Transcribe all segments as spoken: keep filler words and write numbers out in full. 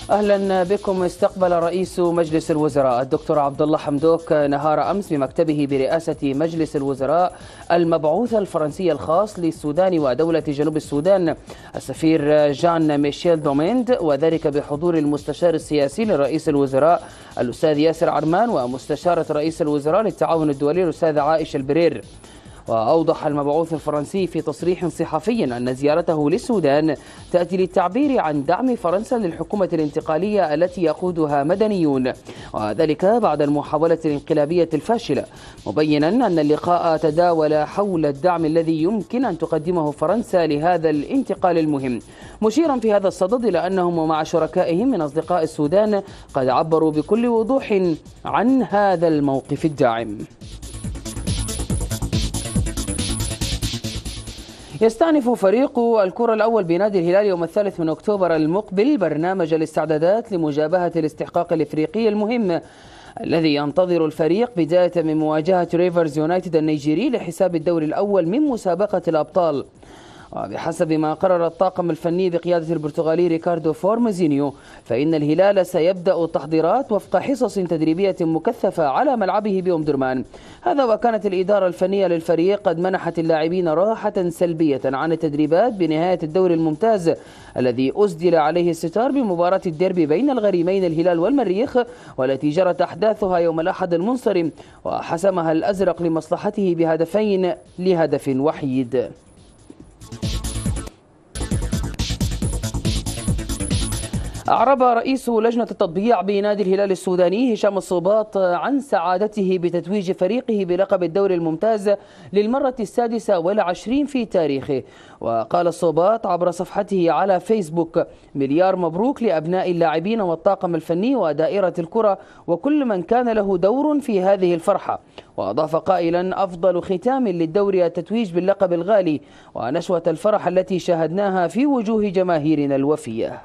أهلا بكم. استقبل رئيس مجلس الوزراء الدكتور عبد الله حمدوك نهار أمس بمكتبه برئاسة مجلس الوزراء المبعوث الفرنسي الخاص للسودان ودولة جنوب السودان السفير جان ميشيل دوميند، وذلك بحضور المستشار السياسي لرئيس الوزراء الأستاذ ياسر عرمان ومستشارة رئيس الوزراء للتعاون الدولي الأستاذ عائشة البرير. وأوضح المبعوث الفرنسي في تصريح صحفي أن زيارته للسودان تأتي للتعبير عن دعم فرنسا للحكومة الانتقالية التي يقودها مدنيون، وذلك بعد المحاولة الانقلابية الفاشلة، مبينا أن اللقاء تداول حول الدعم الذي يمكن أن تقدمه فرنسا لهذا الانتقال المهم، مشيرا في هذا الصدد إلى أنهم ومع شركائهم من أصدقاء السودان قد عبروا بكل وضوح عن هذا الموقف الداعم. يستأنف فريق الكرة الأول بنادي الهلال يوم الثالث من أكتوبر المقبل برنامج الاستعدادات لمجابهة الاستحقاق الإفريقي المهم الذي ينتظر الفريق بداية من مواجهة ريفرز يونايتد النيجيري لحساب الدور الأول من مسابقة الأبطال. وبحسب ما قرر الطاقم الفني بقيادة البرتغالي ريكاردو فورموزينيو، فإن الهلال سيبدأ التحضيرات وفق حصص تدريبية مكثفة على ملعبه بأم درمان. هذا وكانت الإدارة الفنية للفريق قد منحت اللاعبين راحة سلبية عن التدريبات بنهاية الدور الممتاز الذي أسدل عليه الستار بمباراة الديربي بين الغريمين الهلال والمريخ، والتي جرت أحداثها يوم الأحد المنصرم وحسمها الأزرق لمصلحته بهدفين لهدف وحيد. أعرب رئيس لجنة التطبيع بنادي الهلال السوداني هشام الصوباط عن سعادته بتتويج فريقه بلقب الدوري الممتاز للمرة السادسة والعشرين في تاريخه. وقال الصوباط عبر صفحته على فيسبوك: مليار مبروك لأبناء اللاعبين والطاقم الفني ودائرة الكرة وكل من كان له دور في هذه الفرحة. وأضاف قائلا: أفضل ختام للدوري التتويج باللقب الغالي ونشوة الفرح التي شاهدناها في وجوه جماهيرنا الوفية.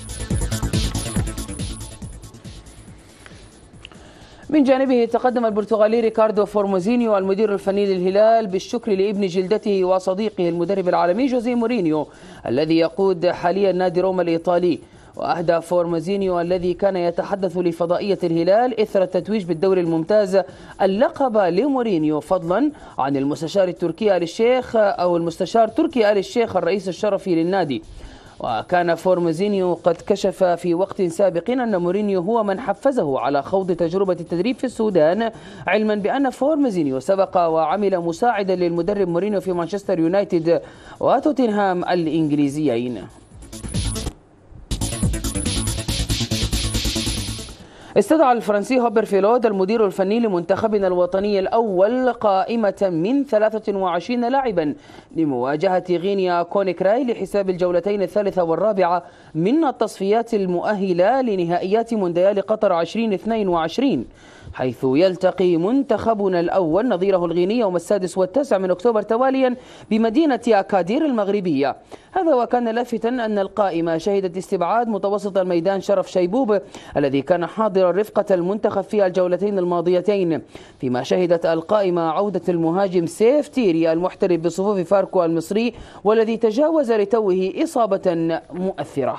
من جانبه تقدم البرتغالي ريكاردو فورموزينيو المدير الفني للهلال بالشكر لابن جلدته وصديقه المدرب العالمي جوزيه مورينيو الذي يقود حاليا نادي روما الإيطالي. وأهدى فورموزينيو الذي كان يتحدث لفضائية الهلال إثر التتويج بالدوري الممتاز اللقب لمورينيو، فضلا عن المستشار التركي آل الشيخ أو المستشار تركي آل الشيخ الرئيس الشرفي للنادي. وكان فورموزينيو قد كشف في وقت سابق أن مورينيو هو من حفزه على خوض تجربة التدريب في السودان، علما بأن فورموزينيو سبق وعمل مساعدا للمدرب مورينيو في مانشستر يونايتد وتوتنهام الإنجليزيين. استدعى الفرنسي هوبر فيلود المدير الفني لمنتخبنا الوطني الأول قائمة من ثلاثة وعشرين لاعبا لمواجهة غينيا كونيكراي لحساب الجولتين الثالثة والرابعة من التصفيات المؤهلة لنهائيات مونديال قطر ألفين واثنين وعشرين، حيث يلتقي منتخبنا الأول نظيره الغيني يوم السادس والتاسع من أكتوبر تواليا بمدينة أكادير المغربية. هذا وكان لافتا أن القائمة شهدت استبعاد متوسط الميدان شرف شيبوب الذي كان حاضر رفقة المنتخب في الجولتين الماضيتين، فيما شهدت القائمة عودة المهاجم سيف تيري المحترف بصفوف فاركو المصري والذي تجاوز لتوه إصابة مؤثرة.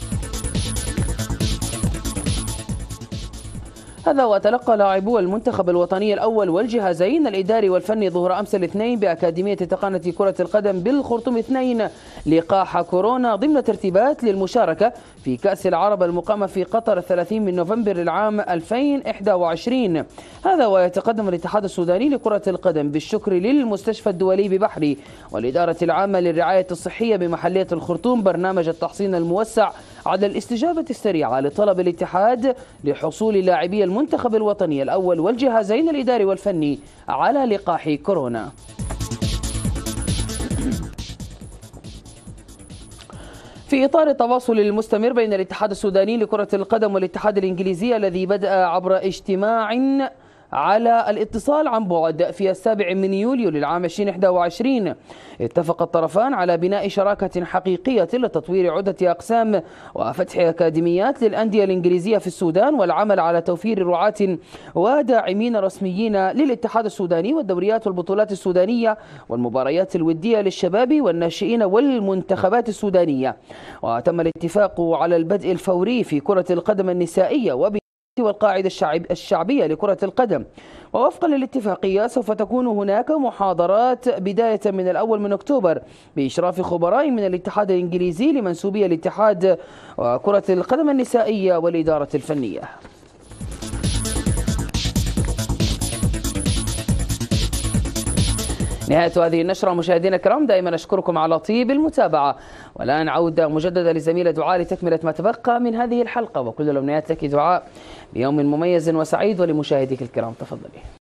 هذا وتلقى لاعبو المنتخب الوطني الأول والجهازين الإداري والفني ظهر أمس الاثنين بأكاديمية تقنية كرة القدم بالخرطوم اثنين لقاح كورونا ضمن ترتيبات للمشاركة في كأس العرب المقامة في قطر الثلاثين من نوفمبر العام ألفين وإحدى وعشرين. هذا ويتقدم الاتحاد السوداني لكرة القدم بالشكر للمستشفى الدولي ببحري والإدارة العامة للرعاية الصحية بمحلية الخرطوم برنامج التحصين الموسع على الاستجابة السريعة لطلب الاتحاد لحصول لاعبي المنتخب الوطني الأول والجهازين الإداري والفني على لقاح كورونا. في إطار التواصل المستمر بين الاتحاد السوداني لكرة القدم والاتحاد الإنجليزي الذي بدأ عبر اجتماع على الاتصال عن بعد في السابع من يوليو للعام ألفين وواحد وعشرين. اتفق الطرفان على بناء شراكة حقيقية لتطوير عدة أقسام وفتح أكاديميات للأندية الإنجليزية في السودان، والعمل على توفير رعاة وداعمين رسميين للاتحاد السوداني والدوريات والبطولات السودانية والمباريات الودية للشباب والناشئين والمنتخبات السودانية. وتم الاتفاق على البدء الفوري في كرة القدم النسائية وب والقاعدة الشعب الشعبية لكرة القدم. ووفقا للاتفاقية سوف تكون هناك محاضرات بداية من الأول من أكتوبر بإشراف خبراء من الاتحاد الإنجليزي لمنسوبي الاتحاد وكرة القدم النسائية والإدارة الفنية. نهاية هذه النشرة مشاهدينا الكرام، دائما أشكركم على طيب المتابعة، والآن عودة مجددة لزميلة دعاء لتكملة ما تبقى من هذه الحلقة، وكل الأمنيات لك دعاء بيوم مميز وسعيد، ولمشاهديك الكرام تفضلي.